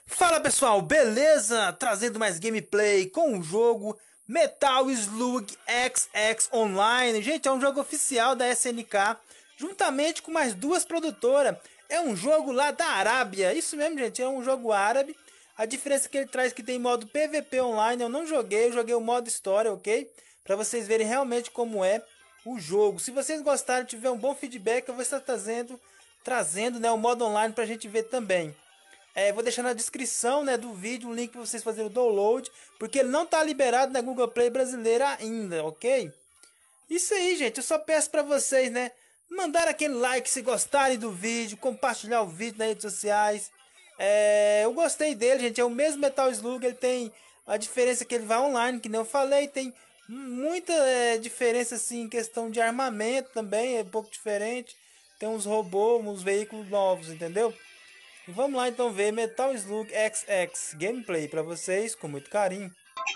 Fala pessoal, beleza? Trazendo mais gameplay com o jogo Metal Slug XX Online. Gente, é um jogo oficial da SNK, juntamente com mais duas produtoras. É um jogo lá da Arábia, isso mesmo, gente, é um jogo árabe. A diferença que ele traz é que tem modo PVP online, eu não joguei, eu joguei o modo história, ok? Para vocês verem realmente como é o jogo. Se vocês gostarem, tiver um bom feedback, eu vou estar trazendo, né, o modo online pra gente ver também. Vou deixar na descrição, né, do vídeo um link para vocês fazerem o download, porque ele não está liberado na Google Play brasileira ainda, ok? Isso aí, gente, eu só peço para vocês, né, mandar aquele like se gostarem do vídeo, compartilhar o vídeo nas redes sociais. Eu gostei dele, gente, é o mesmo Metal Slug, ele tem a diferença que ele vai online, que nem eu falei, tem muita diferença assim em questão de armamento também, é um pouco diferente. Tem uns robôs, uns veículos novos, entendeu? E vamos lá então ver Metal Slug XX gameplay para vocês com muito carinho.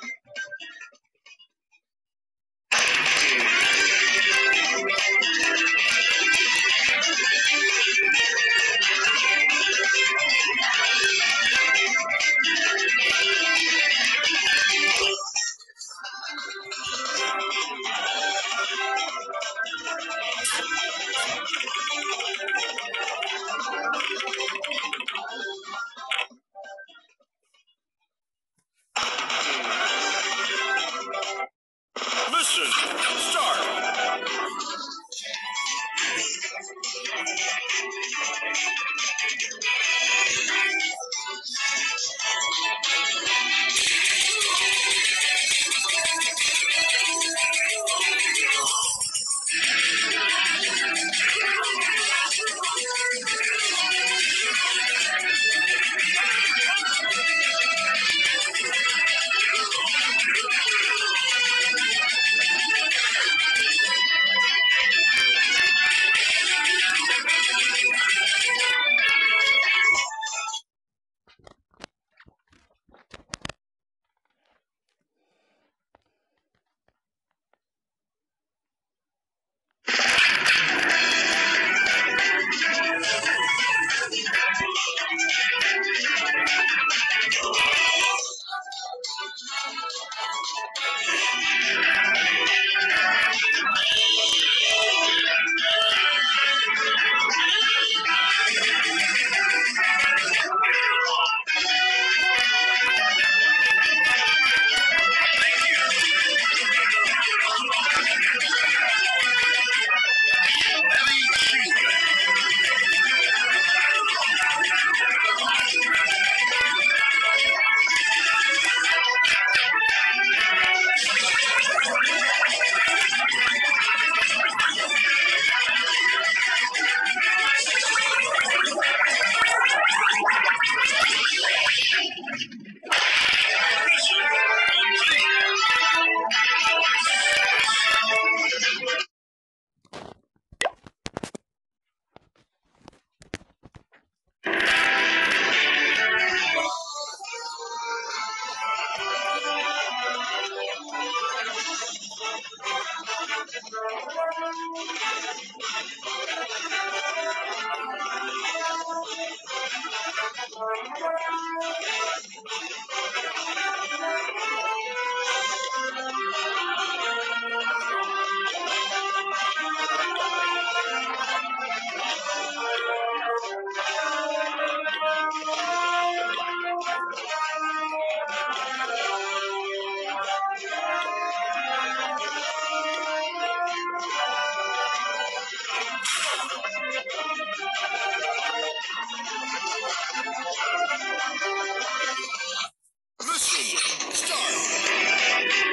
Mission start. Mission start.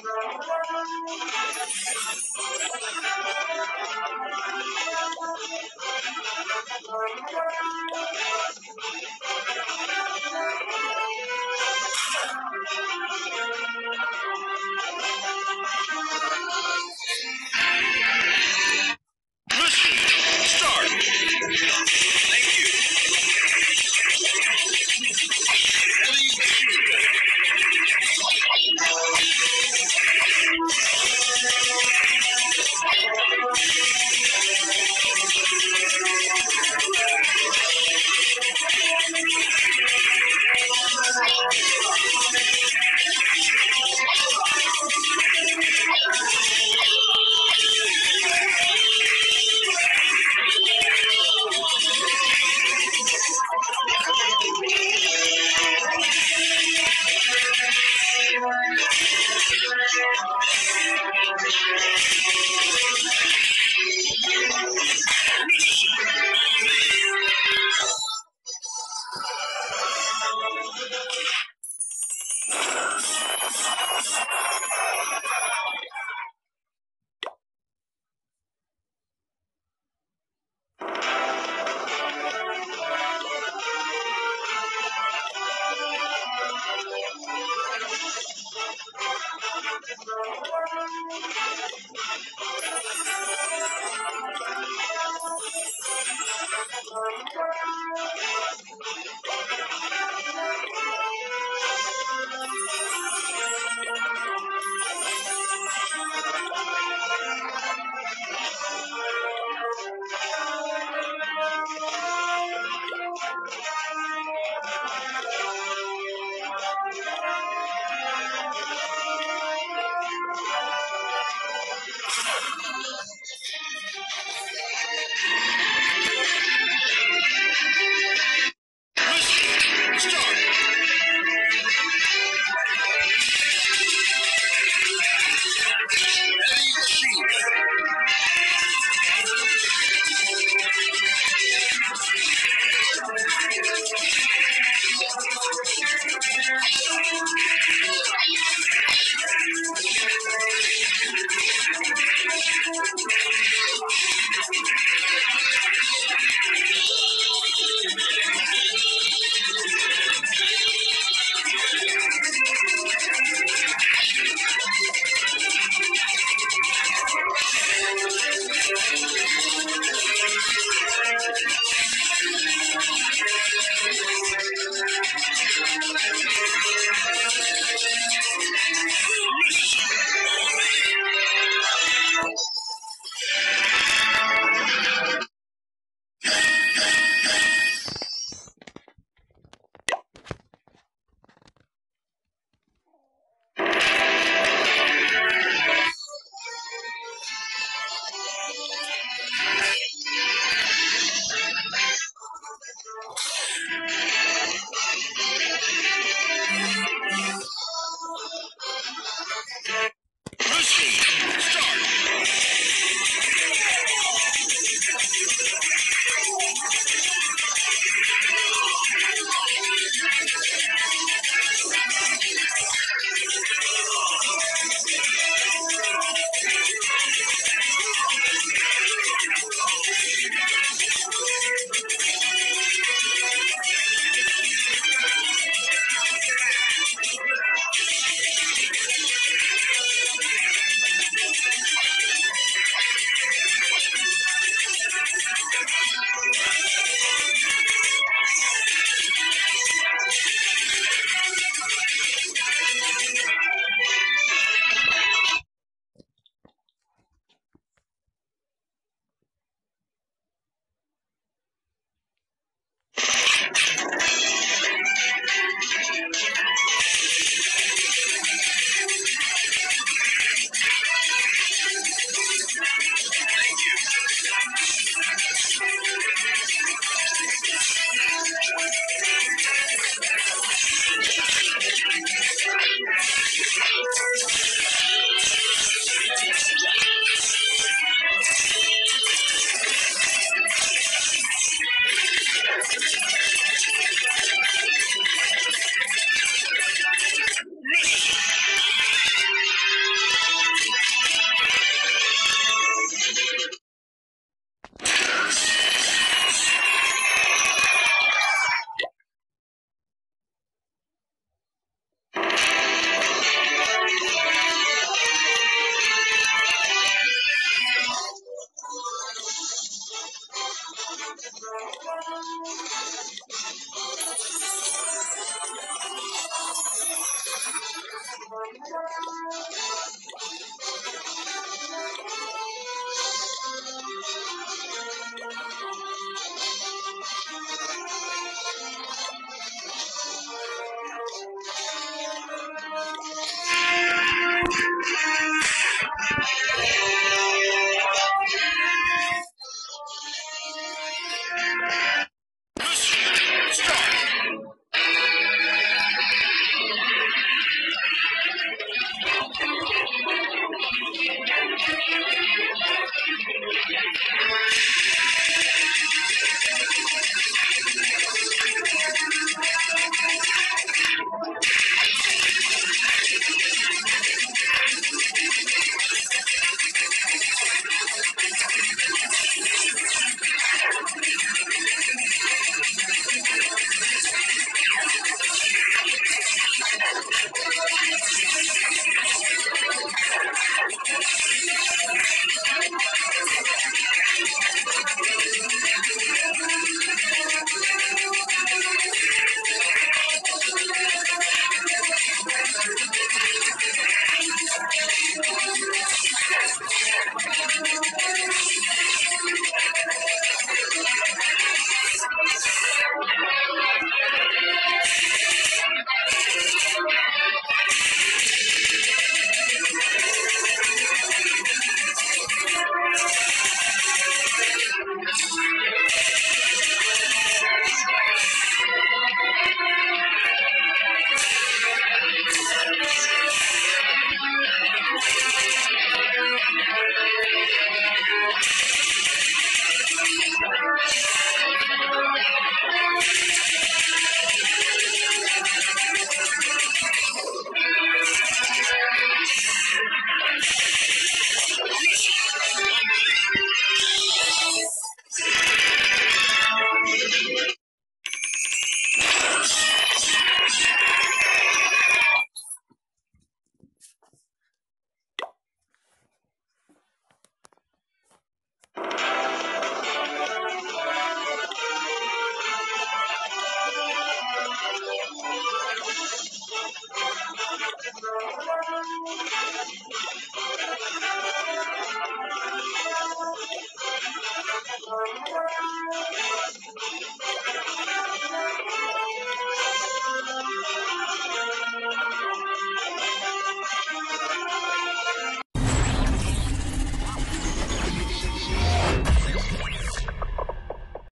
Mission start. Thank you. Heavy machine gun.